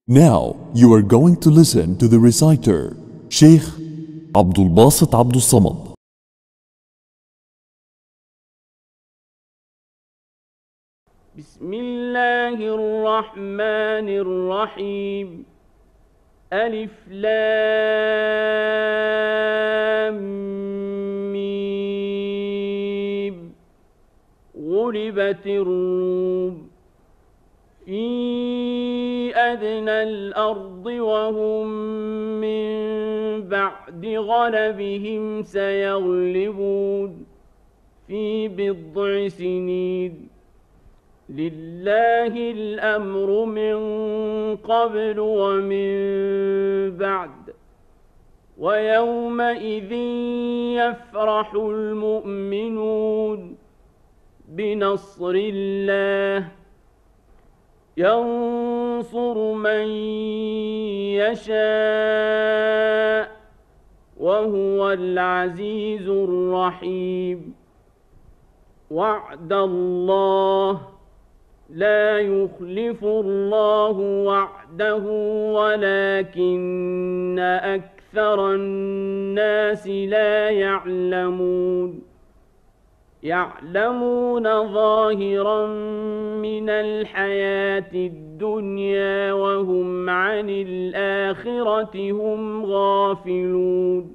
Now you are going to listen to the reciter, Sheikh Abdul Basit Abdul Samad. بسم الله الرحمن الرحيم. ألف لام ميم. غلبت الروم في أدنى الأرض وهم من بعد غلبهم سيغلبون في بضع سنين. لله الأمر من قبل ومن بعد ويومئذ يفرح المؤمنون بنصر الله ينصر من يشاء وهو العزيز الرحيم. وعد الله لا يخلف الله وعده ولكن أكثر الناس لا يعلمون. يعلمون ظاهرا من الحياة الدنيا وهم عن الآخرة هم غافلون.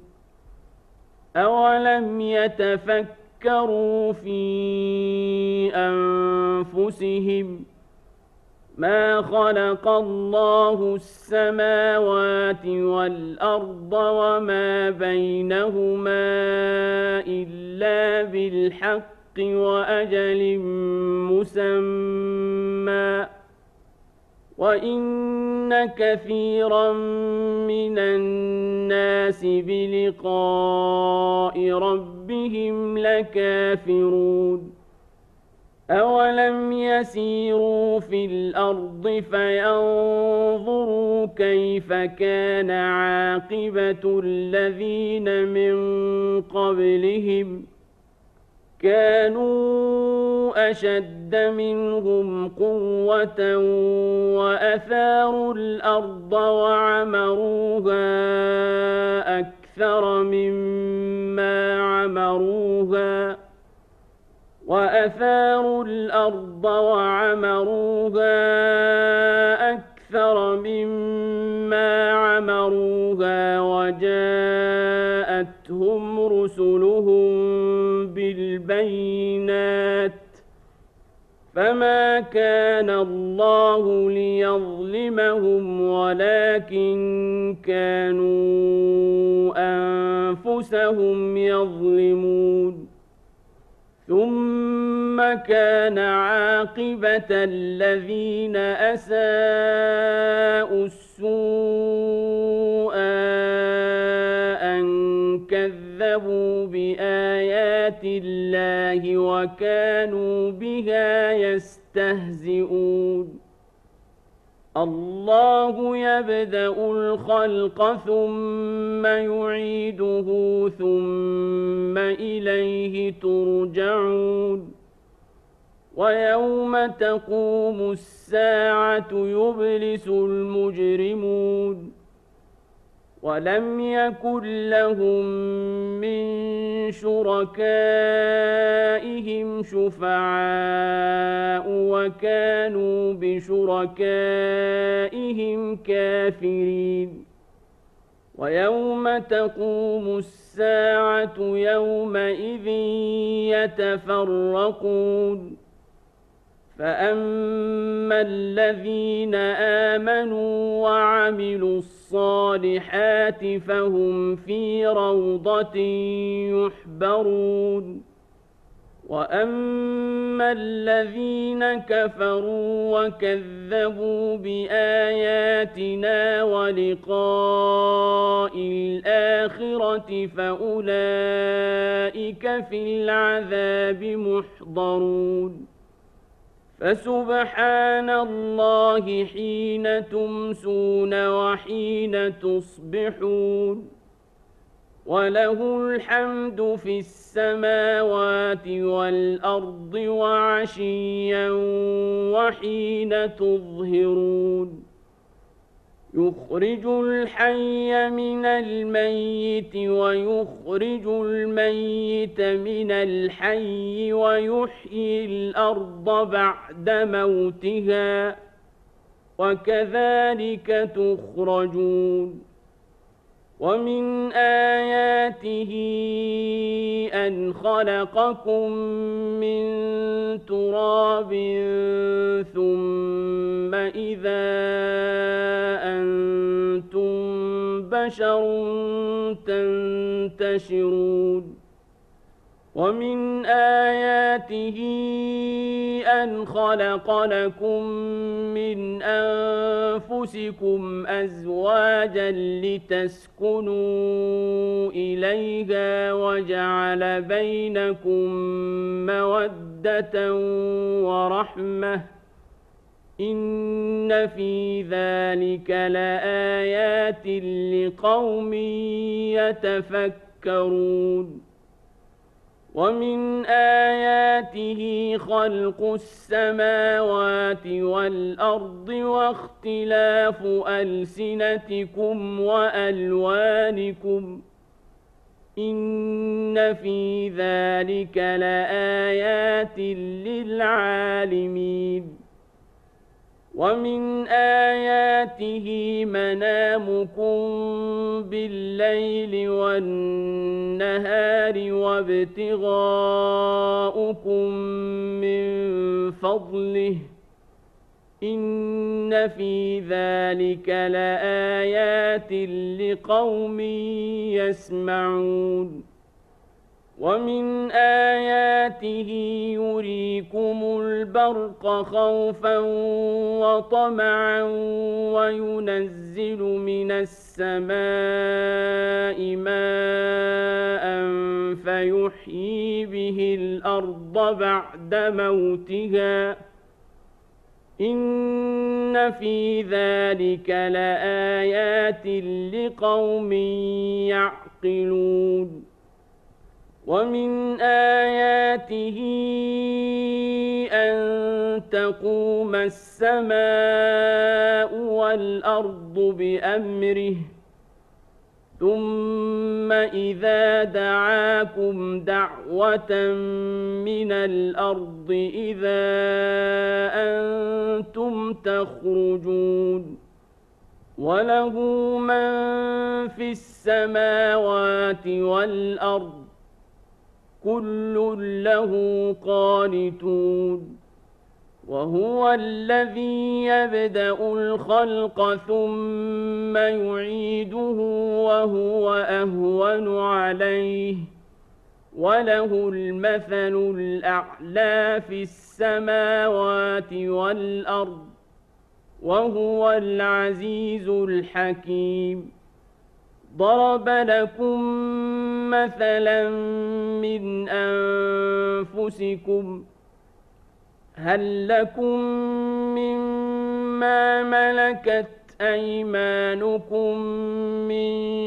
أولم يتفكروا في أنفسهم ما خلق الله السماوات والأرض وما بينهما إلا بالحق وأجل مسمى وإن كثيرا من الناس بلقاء ربهم لكافرون. أولم يسيروا في الأرض فينظروا كيف كان عاقبة الذين من قبلهم كانوا أشد منهم قوة وأثاروا الأرض وعمروها أكثر مما عمروها وجاءتهم رسلهم بالبينات فما كان الله ليظلمهم ولكن كانوا أنفسهم يظلمون. ثم كان عاقبة الذين أساءوا السوء أن كذبوا بآيات الله وكانوا بها يستهزئون. الله يبدأ الخلق ثم يعيده ثم إليه ترجعون. ويوم تقوم الساعة يبلس المجرمون ولم يكن لهم من شركائهم شفعاء وكانوا بشركائهم كافرين. ويوم تقوم الساعة يومئذ يتفرقون فأما الذين آمنوا وعملوا الصالحات فهم في روضة يحبرون. وأما الذين كفروا وكذبوا بآياتنا ولقاء الآخرة فأولئك في العذاب محضرون. فسبحان الله حين تمسون وحين تصبحون وله الحمد في السماوات والأرض وعشيا وحين تظهرون. يخرج الحي من الميت ويخرج الميت من الحي ويحيي الأرض بعد موتها وكذلك تخرجون ومن آياته أن خلقكم من تراب ثم إذا أنتم بشر تنتشرون ومن آياته أن خلق لكم من أنفسكم أزواجا لتسكنوا إليها وجعل بينكم مودة ورحمة إن في ذلك لآيات لقوم يتفكرون ومن آياته خلق السماوات والأرض واختلاف ألسنتكم وألوانكم إن في ذلك لآيات للعالمين ومن آياته منامكم بالليل والنهار وابتغاؤكم من فضله إن في ذلك لآيات لقوم يسمعون ومن آياته يريكم البرق خوفا وطمعا وينزل من السماء ماء فيحيي به الأرض بعد موتها إن في ذلك لآيات لقوم يعقلون ومن آياته أن تقوم السماء والأرض بأمره ثم إذا دعاكم دعوة من الأرض إذا أنتم تخرجون وله من في السماوات والأرض كل له قانتون وهو الذي يبدأ الخلق ثم يعيده وهو أهون عليه وله المثل الأعلى في السماوات والأرض وهو العزيز الحكيم ضرب لكم مثلا من أنفسكم هل لكم مما ملكت أيمانكم من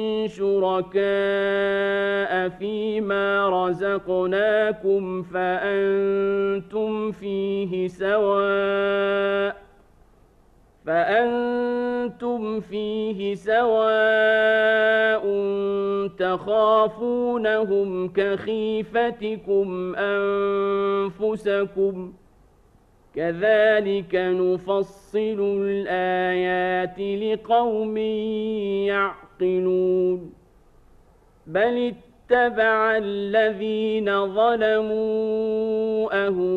شركاء فيما رزقناكم فأنتم فيه سواء تخافونهم كخيفتكم أنفسكم كذلك نفصل الآيات لقوم يعقلون بل اتبع الذين ظلموا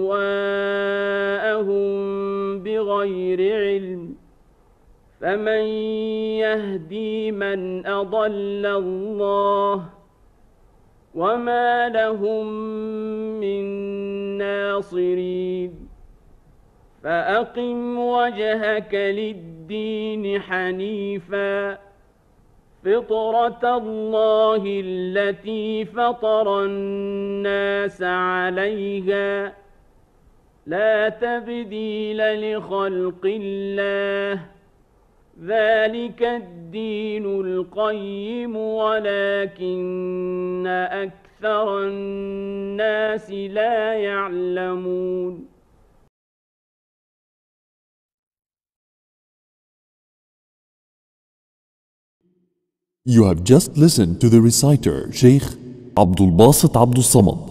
أهواءهم بغير علم فمن يهدي من أضل الله وما لهم من ناصرين فأقم وجهك للدين حنيفا فطرة الله التي فطر الناس عليها لا تبديل لخلق الله ذلك الدين القيم ولكن أكثر الناس لا يعلمون You have just listened to the reciter Sheikh Abdul Basit Abdul Samad.